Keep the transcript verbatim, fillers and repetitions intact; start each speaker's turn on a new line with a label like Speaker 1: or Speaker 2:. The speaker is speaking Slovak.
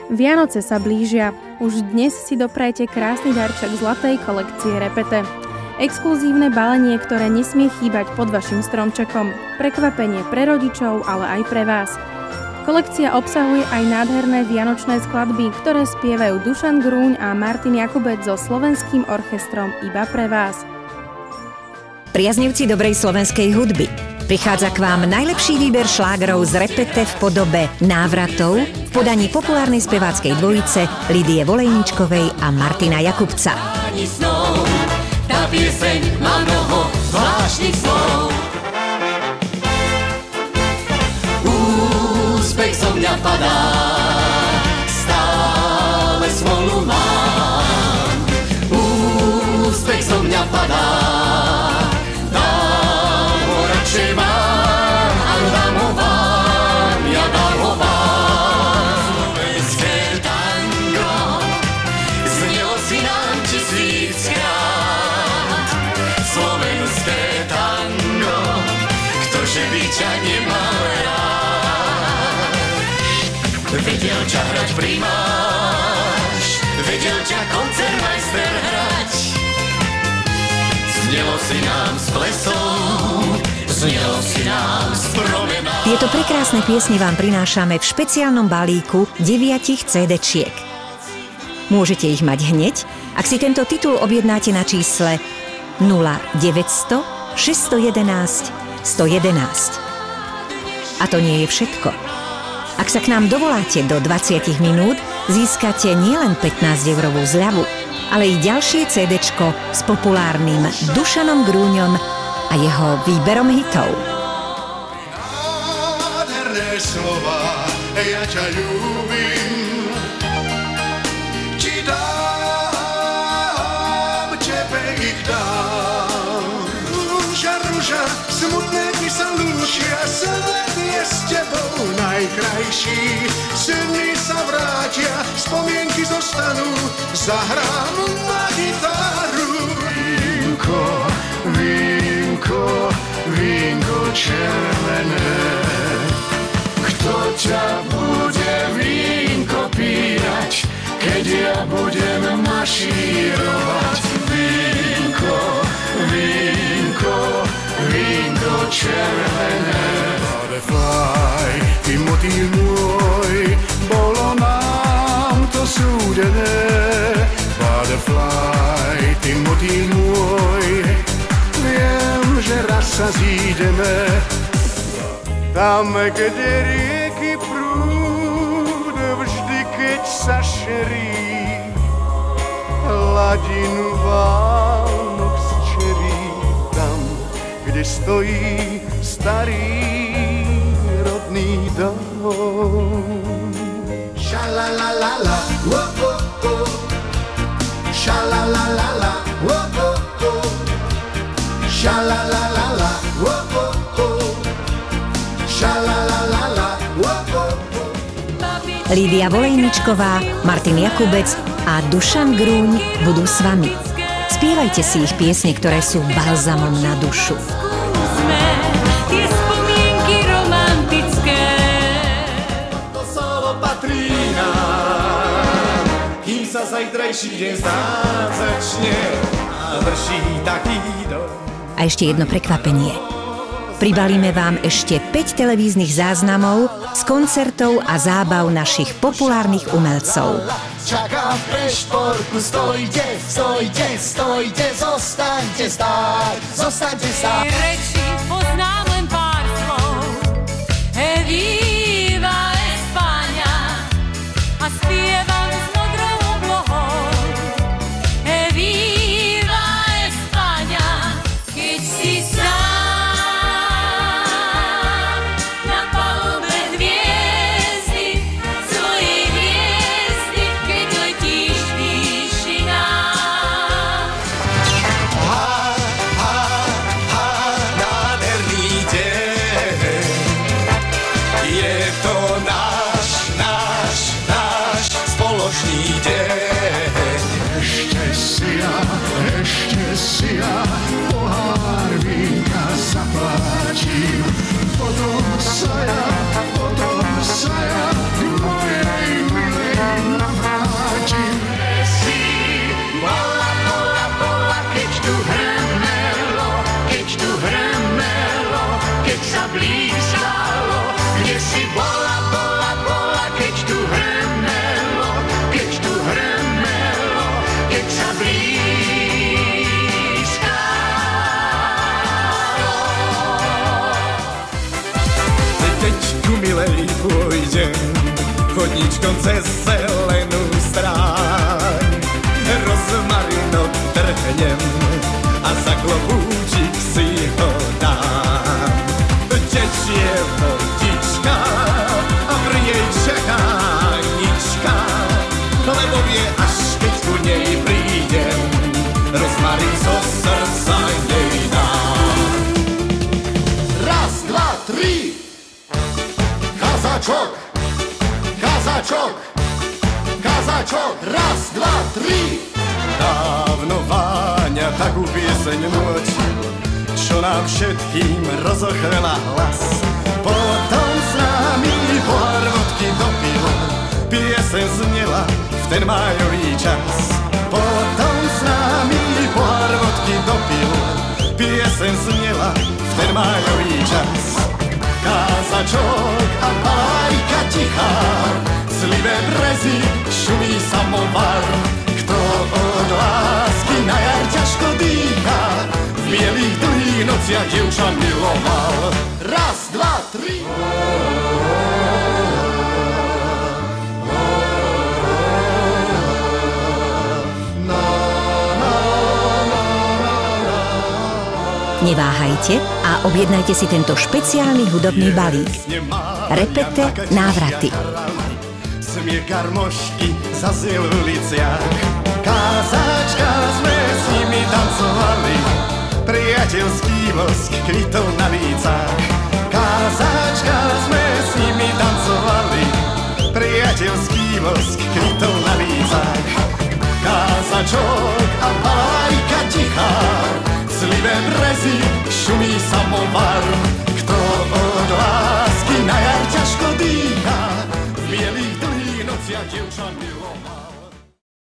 Speaker 1: Vianoce sa blížia. Už dnes si doprajte krásny darček zlatej kolekcie Repete. Exkluzívne balenie, ktoré nesmie chýbať pod vašim stromčekom. Prekvapenie pre rodičov, ale aj pre vás. Kolekcia obsahuje aj nádherné vianočné skladby, ktoré spievajú Dušan Grúň a Martin Jakubec so slovenským orchestrom Iba pre vás.
Speaker 2: Priaznivci dobrej slovenskej hudby, prichádza k vám najlepší výber šlágrov z Repete v podobe návratov v podaní populárnej speváckej dvojice Lidie Volejničkovej a Martina Jakubca.
Speaker 3: Tá pieseň má mnoho zvláštnych slov. Úspech so mňa padá, stále smolu mám. Úspech so mňa padá, dám ho radšej vám, a dám ho vám, ja dám ho vám. Slovenské tango znelo si nám tisíckrát. Slovenské tango, ktože by ťa nemal rád. Vedel ťa hrať primáš, vedel ťa koncertmajster hrať. Znelo si nám s plesou, znelo si nám s promenádou.
Speaker 2: Tieto prekrásne piesne vám prinášame v špeciálnom balíku deviatich cé déčiek. Môžete ich mať hneď, ak si tento titul objednáte na čísle nula deväťsto šesťstojedenásť stojedenásť. A to nie je všetko. Ak sa k nám dovoláte do dvadsať minút, získate nielen pätnásťeurovú zľavu, ale i ďalšie cé déčko s populárnym Dušanom Grúňom a jeho výberom hitov.
Speaker 4: Nádherné slova, ja ťa ľúbim, ti dám, tebe ich dám. Rúža, rúža, smutné ti sa lúčia, svet je s tebou najkrajší. Sny sa vrátia, spomienky zostanú, zahrám na gitaru. Vínko, vínko, vínko červené, kto ťa bude vínko píjať, keď ja budem mašírovať. Vínko, vínko, vínko červené. Butterfly, ty motýl môj, bolo nám to súdené. Butterfly, ty motýl môj, viem, že raz sa zídeme. Tam, kde rieky prúd, vždy keď sa šerí, hladinu Vánok zčerí. Tam, kde stojí starý rodný dom. Šalalalala, wo-ho-ho, šalalalala, wo-ho-ho, šalalalala, wo-ho-ho, šalalalala, wo-ho-ho.
Speaker 2: Lidia Volejničková, Martin Jakubec a Dušan Grúň budú s vami. Spievajte si ich piesne, ktoré sú balzamom na dušu.
Speaker 3: Tie spomienky romantické, to solo patrí nám, kým sa zajtrajší deň znáť začne a vrší taký dom.
Speaker 2: A ešte jedno prekvapenie. Pribalíme vám ešte päť televíznych záznamov z koncertov a zábav našich populárnych umelcov.
Speaker 3: Čakám v prešporku, stojte, stojte, stojte, zostaňte stáť, zostaňte stáť. Reči poznám len pár slov, e viva España, a spievam s modrou oblohou. E viva España, keď si sám na palube hviezdy, svojej hviezdy, keď letíš výšinám.
Speaker 4: Ha, ha, ha, na
Speaker 3: ručkom cez zelenú stráň. Rozmarín odtrhnem a za klobúčik si ho dám. Tečie vodička a pri nej čaká nička, lebo vie, až keď ku nej prídem, rozmarín zo srdca jej dám.
Speaker 4: Raz, dva, tri. Kazačok, kazačok, kazačok. Raz, dva, tri.
Speaker 3: Dávno Váňa takú pieseň nutil, čo nám všetkým rozochvela hlas. Potom s nami pohár vodky dopil, pieseň znela v ten májový čas. Potom s nami pohár vodky dopil, pieseň znela v ten májový čas. Kázačok a bajka tichá, slivé brezy, šumí samovar. Kto od lásky na jar ťažko dýcha, v bielých dlhých nociach dievča miloval.
Speaker 4: Raz, dva, tri.
Speaker 2: Neváhajte a objednajte si tento špeciálny hudobný balík. Repete návraty.
Speaker 3: Smiech garmošky zaziel v uliciach, kázačka sme s nimi tancovali, priateľský vosk kvitol na lícach. Kázačka sme s nimi tancovali, priateľský vosk kvitol na lícach. Kázačok a bajka tichá, slivé brezy, šumí samovar. Kto od lásky na jar ťažko dýcha, v bielých dlhých nociach dievča milá.